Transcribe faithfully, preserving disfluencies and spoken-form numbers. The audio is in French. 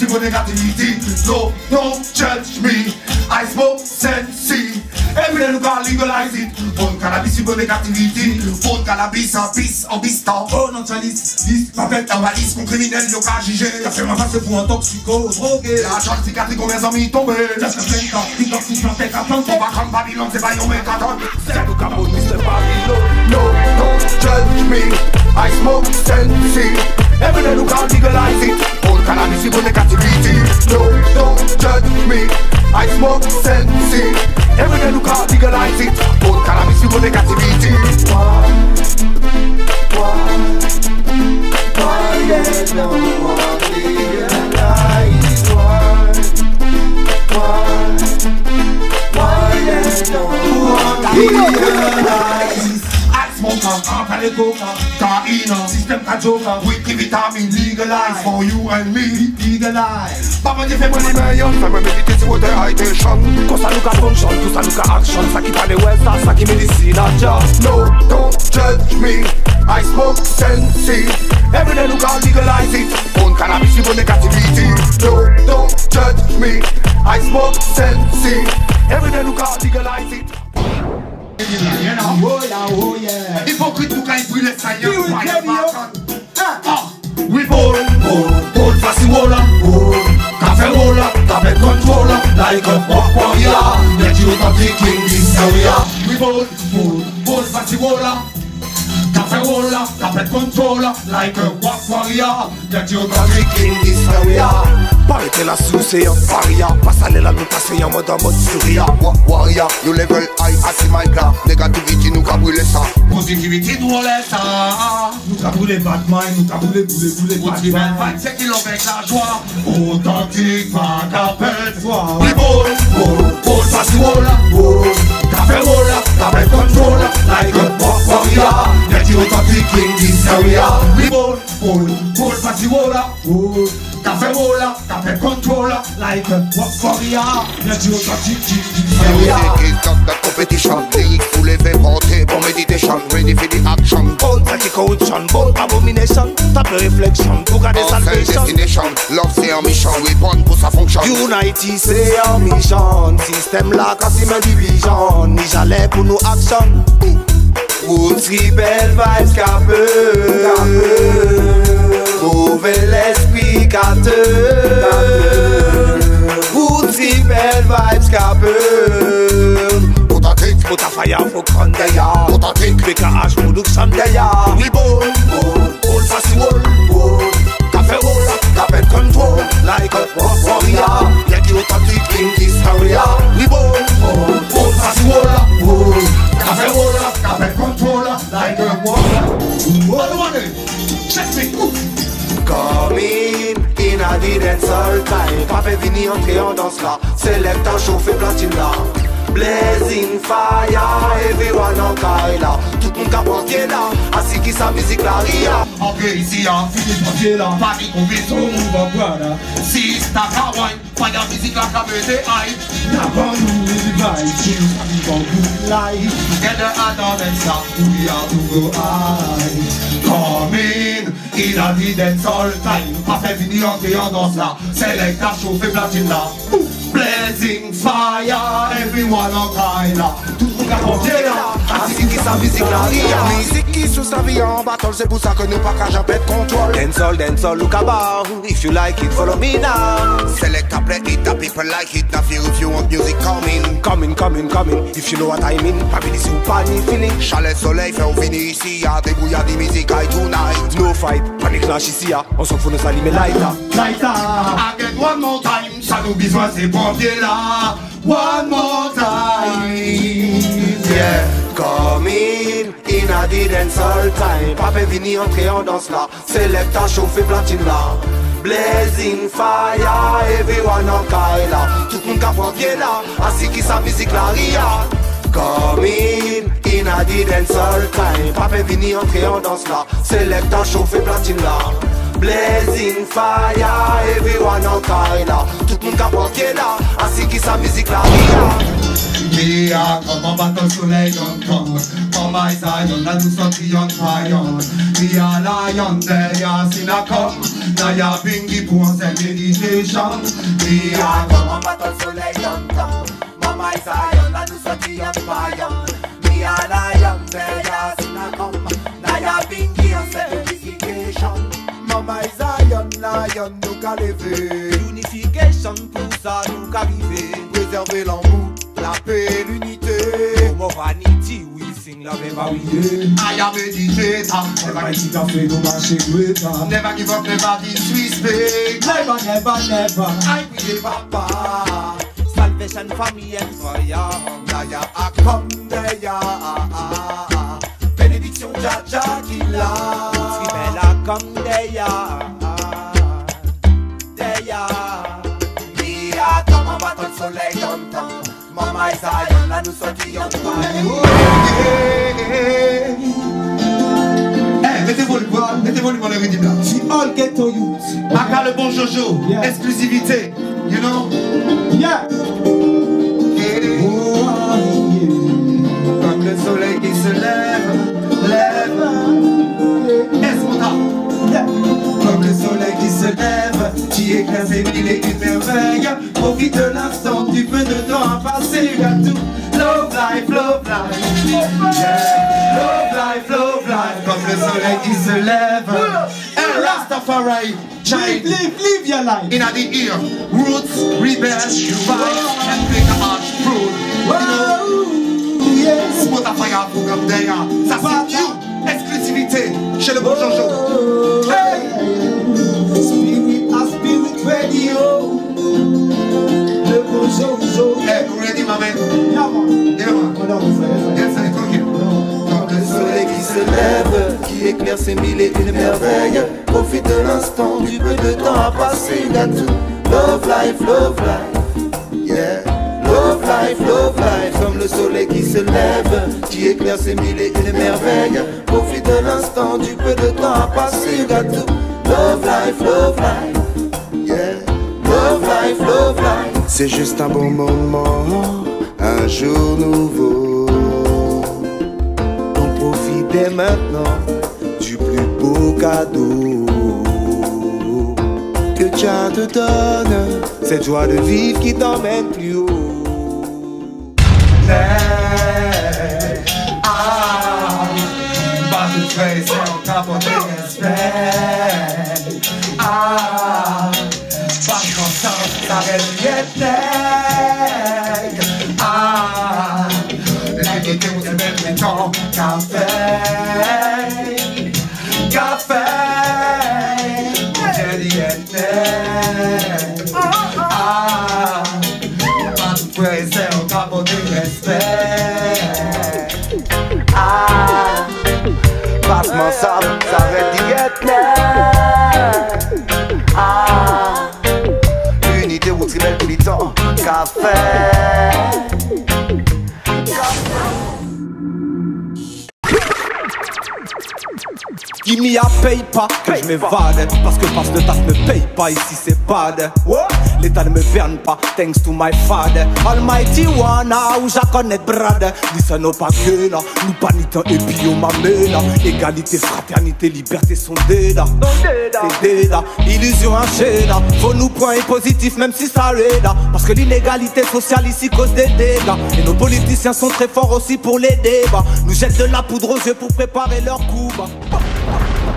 for negativity. No, don't judge me. I smoke sensi. Every day you can legalize it. Bon cannabis for negativity. Bon cannabis en bis, en bistan. Oh non, chalice, bis, papette, en valise, con criminel, yo ka jugé. T'as fait ma face pour un toxico, drogué. La charge psychiatrie, combien d'amis tombés. Just a plein temps, il doit s'y planter qu'à temps. On va comme Babylone, c'est pas yon mécaton. C'est le capot, mister Babylone. No, don't judge me. I smoke sensi. Every day you can legalize it. Bon cannabis for negativity. No, don't judge me. I smoke sensi. Every day you can legalize it. Bon cannabis for negativity. Why? Why? Why there's no one legalize? Why? Why? Why there's no one legalize? Smoker, alcoholic coca, caina, system kajoka, weekly vitamin, legalize for you and me, legalize. Papa di fait money million, fais me méditer sur the hydration. Quand ça nous a function, tout ça nous a action, ça qui parle ouais, ça, ça qui médecine à job. No, don't judge me, I smoke sensi. Every day nous can legalize it, on cannabis for negativity. No, don't judge me, I smoke sensi. Every day nous can legalize it. Oh yeah, oh yeah. Hypocrite pour qu'il brûle les saillants. Ah, we ball, ball, ball, fancy waller, ball. Café roller, café controller, like a pop warrior. Get you authentic in this area. We ball, ball, ball, fancy waller. Café roller, café controller, like a pop warrior. Get you authentic in this area. Parete la sous et en faria. Passe aller la nous passer en mode en mode souria. Warrior, you level high, assis my plat. Negativity nous qu'a brûlé ça. Positivity nous on laisse ça. Nous qu'a brûlé Batman, nous qu'a brûlé brûlé brûlé Batman. vingt-cinq kilos avec la joie. Authentique, pas capette. We ball, ball, ball, fancy roller, ball. Café roller, café controller, like a pop warrior. Get you authentic in this area. We ball, ball, ball, fancy roller, ball. Café roller, café controller, like a walk warrior. Get you authentic in this area. Music is not the competition. Lyrics full of inventé, bon meditation. Ready for the action. Bold anti-corruption, bold abomination. Tape reflection, pour garder salvation. Destination, love c'est en mission. We born pour sa fonction. Unity c'est en mission. Système là, quand c'est ma division. Ni j'allais pour nous action. Roots rebel vibes capeux. Mauvais l'esprit gâteux. Roots rebel vibes capeux. Authentique, pour ta faya, faut prendre d'ailleurs. Authentique, B K H production d'ailleurs. We ball, ball, ball, fancy wall, ball. Café roll, café control, like a rock warrior. Yet you authentic in this area. We ball, ball, ball, fancy wall, ball. Café roll, café control, like a rock warrior. Check me. Come in, in a the dancehall time. Pape vini entrer en danse là. Select un chauffé platine là. Blazing fire, everyone en caille là. Tout le monde capot pied là. Assis qui sa musique la ria. Ok ici y'a fini de pied là. Panique on vit son move voilà. Si c'est ta kawaii, pas de musique la cabete aïe. D'abord nous les vibes, si nous sommes good life. Together I don't answer, we are to go high. Come in, in a the dancehall time. Pape vini entrer en danse là. Select un chauffé platine là. Blazing fire, everyone on fire. Tout le monde a compté là. Assis qui sa musique la ria. Musique qui sous sa vie en battle, c'est pour ça que nous pas qu'à jamais de contrôle. Dancehall, dancehall, look about. If you like it, follow me now. Select a play it, the people like it. Now feel if you want music coming. Coming, coming, coming. If you know what I mean. Pas vini si ou pas ni feeling. Chalet soleil, fait on finit ici. Y'a des bouillards des musiques high tonight. No fight, panique lâche ici. On s'en fout de s'allumer lighter. Lighter. I get one more time. Ça nous besoin c'est pompiers là. One more time. Yeah. Come in, in a the dancehall time. Pape vini entrer en danse là. Select un chauffé platine là. Blazing fire, everyone en caille là. Tout le monde capot pied là. Assis qui sa musique la ria. Come in, in a the dancehall time. Pape vini entrer en danse là. Select un chauffé platine là. Blazing fire, everyone en caille là. Tout le monde capot pied là. Assis qui sa musique la ria. Yeah, comme on bat au soleil dans le corps. Mama Zion, na nous sorti on Zion. We are lion, they are sinacom. Na ya bingi pour un meditation. We are comme un bateau soleil longtemps. Mama Zion, na nous sorti on Zion. We are lion, they are sinacom. Na ya bingi en certification. Mama Zion, lion nous qu'a levé. Unification pour ça nous qu'a arrivé. Préserver l'amour, la paix, l'unité. More vanity, we sing love every day. I am meditator. Never get it afraid of my shake greater. Never give up, never disrespect. Never, never, never. I be papa. Salvation for me and for ya. Naya a come there. Benediction Jaja Killa. Tribella come there. There. We are comme un bateau de soleil longtemps. Mama Zion, là nous sortis en Eh, mettez volume, mettez volume dans le rythme là. Si all get to you. Aka le bon Jojo, yeah. Exclusivité, you know? Yeah. Yeah. Oh, yeah. Comme le soleil qui se lève, lève. Yeah. Smotha. Yeah. Comme le soleil qui se lève, qui éclaire ses mille et une merveilles. Profite de l'instant, du peu de temps à passer. You got to love life, love life. Yeah. Love life, love life. Comme le soleil qui se lève. And Rastafari, live, live, live your life. In the ear, roots, rebels, vibes, and bring the arch fruit. Wow, yes. Smotha faya Afrokan Smotha. Ça c'est new, exclusivité chez le bon Jojo. Hey. Spirit, a spirit radio. Le bon Jojo. Hey, you ready, my man? Yeah, man. Yeah, man. Oh, no, yes, sir, tranquille. Comme le soleil qui se lève, qui éclaire ses mille et une merveilles. Profite de l'instant, du peu de temps à passer. Got to love life, love life. Yeah. Love life, love life. Comme le soleil qui se lève, qui éclaire ses mille et une merveilles. Profite de l'instant, du peu de temps à passer. Got to love life, love life. Yeah. Love life, love life. C'est juste un bon moment, un jour nouveau. On profite dès maintenant du plus beau cadeau que Dieu te donne, cette joie de vivre qui t'emmène plus haut. Hey, ah, pas de trace, on t'a porté respect. Ah, pas constant, ça reste bien. Ah, l'unité où c'est même les temps, café, café, j'ai dit ah, pas de trace, on t'a porté respect. Ah, passe-moi ça, ça reste diète. Ah, unité où tribelle tout le temps, café. Qui m'y a paye pas, que je m'évade. Parce que parce que le taf ne paye pas, ici c'est bad. L'état ne me verne pas, thanks to my father. Almighty one, où j'en connais brad. Dis ça non pas que là, nous paniquons et puis on m'amène. Égalité, fraternité, liberté sont déda. C'est déda, illusion enchaîne. Faut nous prendre positif même si ça l'aide. Parce que l'inégalité sociale ici cause des dégâts. Et nos politiciens sont très forts aussi pour les débats. Nous jettent de la poudre aux yeux pour préparer leur coup.